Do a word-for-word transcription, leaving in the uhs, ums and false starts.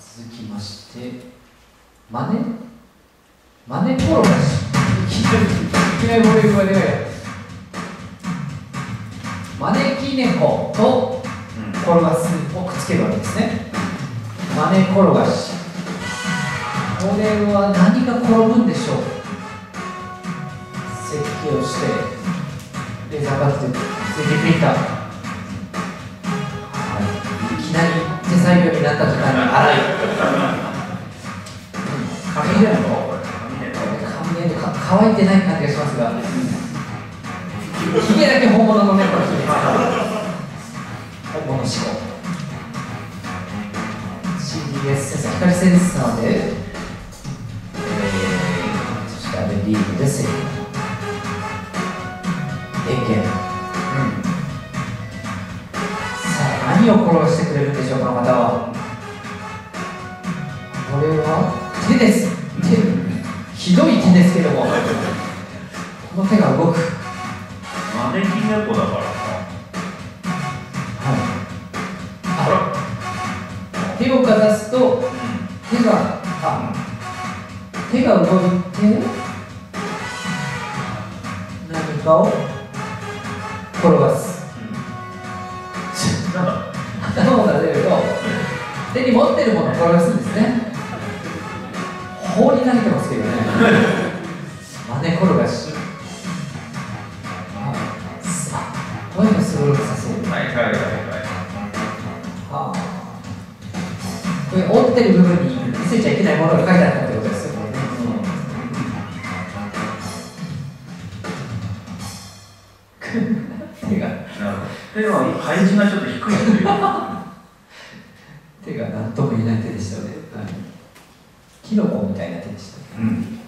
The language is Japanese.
続きまして、マネマネ転がし。いきなりボリュームがでかい。招き猫と転がすをくっつけるわけですね。マネ転がし。これは何が転ぶんでしょう。設計をしてレーザーバットでついていった、はい、いきなり手作業になった途端に荒い紙でも紙でか乾いてない感じがしますが、ヒゲだけ本物の猫のヒゲ、本物志向 シーディーエス センサー、光センサーで、えー、そしてアレリーグで制御電源、うん、さあ何を転がしてくれるんでしょう、この方は。これは手です。手、ひどい手ですけども、この手が動く。 招き猫だからさ、 はい、あ、手をかざすと、うん、手が、あ、手が動いて何かを転がす。うん、なんか頭を撫でると手に持ってるものを転がすんですね。放り投げてますけどね。マネ転がし。声がすごくさそう。 はいはいはいはい。 はあ。これ折ってる部分に見せちゃいけないものが書いてあったってことですよね。手が。 手の配置がちょっと低いというか。 手が何とも言えない手でしたね。はい、キノコみたいな手でした。うん。